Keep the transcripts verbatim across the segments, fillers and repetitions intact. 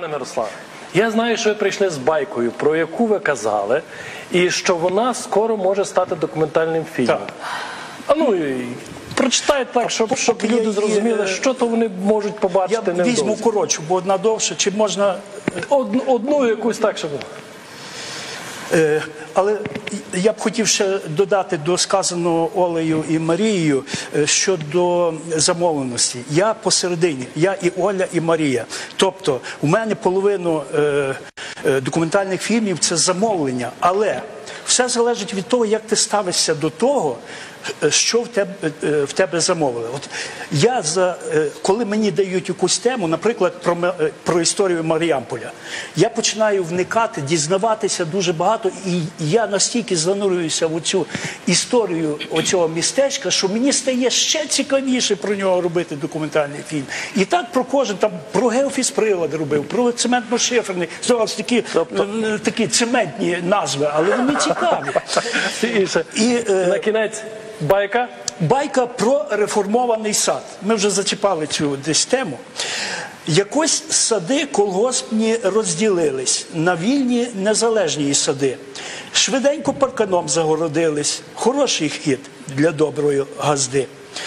Пане Мирославе, я знаю, що ви прийшли з байкою, про яку ви казали, і що вона скоро може стати документальним фільмом. Так. А ну, і прочитайте так, щоб, щоб поки люди я зрозуміли, її, що то вони можуть побачити Я невдовзі. візьму коротшу, бо одна довша, чи можна... Одну, одну якусь так, щоб... Е, але я б хотів ще додати до сказаного Олею і Марією е, щодо замовленості. Я посередині, я і Оля, і Марія. Тобто у мене половину е, е, документальних фільмів – це замовлення, але все залежить від того, як ти ставишся до того, що в тебе, в тебе замовили. От я, за, коли мені дають якусь тему, наприклад, про, про історію Маріамполя, я починаю вникати, дізнаватися дуже багато, і я настільки занурююся в цю історію оцього містечка, що мені стає ще цікавіше про нього робити документальний фільм. І так про кожен, там, про геофізприлад робив, про цементно-шиферний, зараз такі, тобто... такі цементні назви, але вони цікаві. І, і на кінець байка? Байка про реформований сад. Ми вже зачіпали цю десь тему. Якось сади колгоспні розділились на вільні незалежні сади. Швиденько парканом загородились. Хороший хід для доброї газди.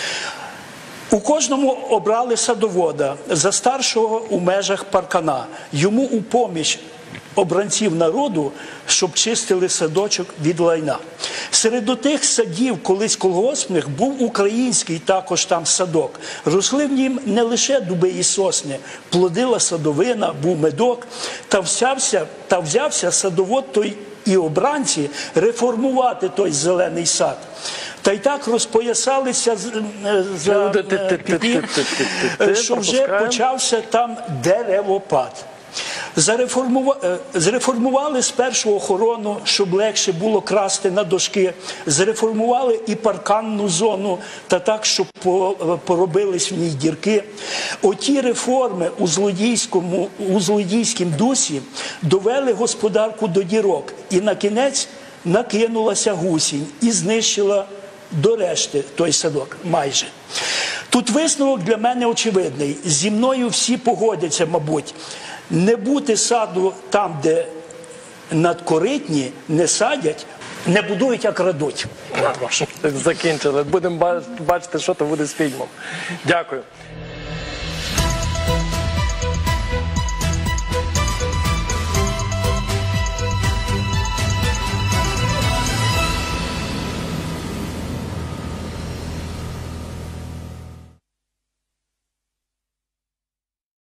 У кожному обрали садовода за старшого у межах паркана. Йому у поміч обранців народу, щоб чистили садочок від лайна. Серед тих садів, колись колгоспних, був український також там садок. Росли в нім не лише дуби і сосни, плодила садовина, був медок, та взявся, та взявся садовод той і обранці реформувати той зелений сад. Та й так розпоясалися за піпі, що вже почався там деревопад. Зреформували спершу охорону, щоб легше було красти на дошки. Зреформували і парканну зону, та так, щоб поробились в ній дірки. Оті реформи у злодійському, у злодійськім дусі довели господарку до дірок. І на кінець накинулася гусінь і знищила до решти той садок майже. Тут висновок для мене очевидний. Зі мною всі погодяться, мабуть. Не бути саду там, де надкоритні не садять, не будують, а крадуть. Закінчили. Будемо бачити, що то буде з фільмом. Дякую.